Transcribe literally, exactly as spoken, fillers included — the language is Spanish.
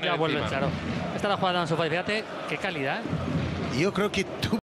Ya vuelve, claro. Esta es la jugada de Ansu Fati, fíjate qué calidad. Yo creo que tú